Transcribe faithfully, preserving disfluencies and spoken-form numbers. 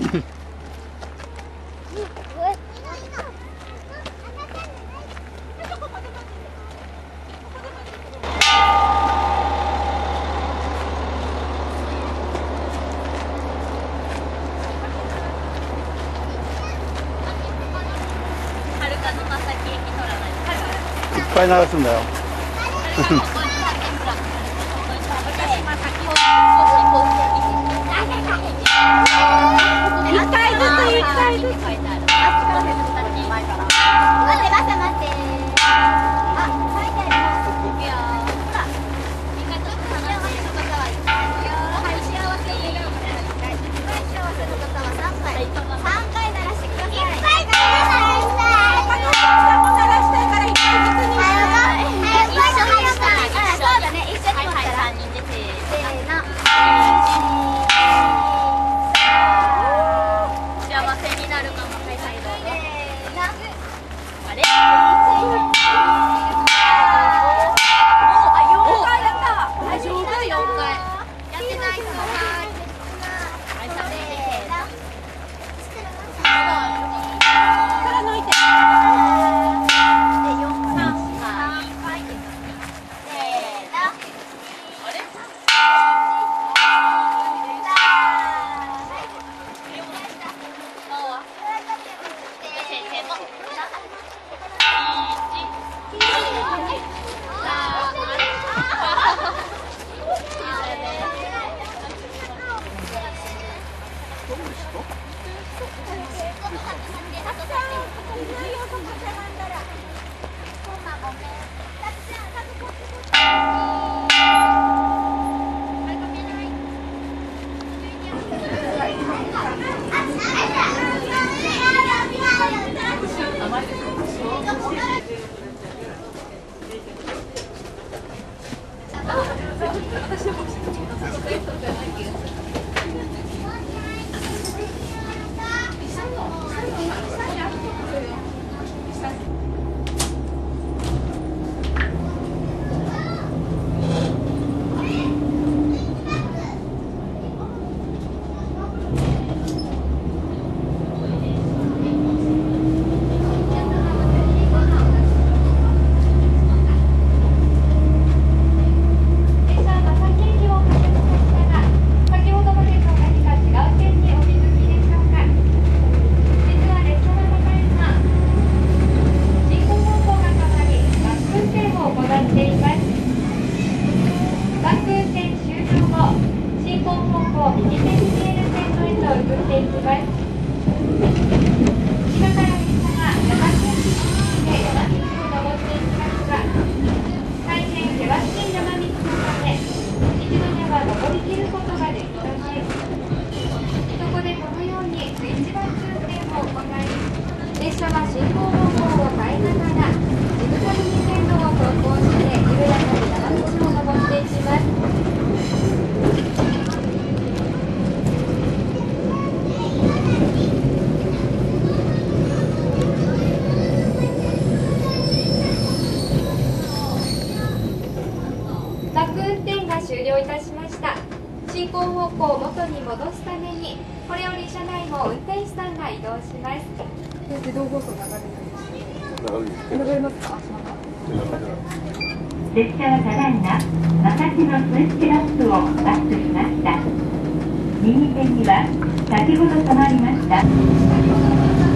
いっぱい流すんだよ。 一回ずつ一回ずつ。待って待って待って。あ、書いてあります。いやほら。一回ずつ話してる方はいい。はい、幸せに。はい、幸せの方は三回。三回鳴らしてください。いっぱい鳴らしたい。他のお客さんも鳴らしたいから一回ずつに。一緒にしたい。そうだね、一緒に持ったら。せーの。列車は進行方向を変えながらジグザグに線路を走行して緩やかに山道を登っていきます。バック運転が終了いたしました。進行方向を元に戻すためにこれより車内も運転手さんが移動します。自動放送流れないです。流れますか？ 列車はただいま武蔵野スイッチラップをバックしました。右手には先ほど止まりました。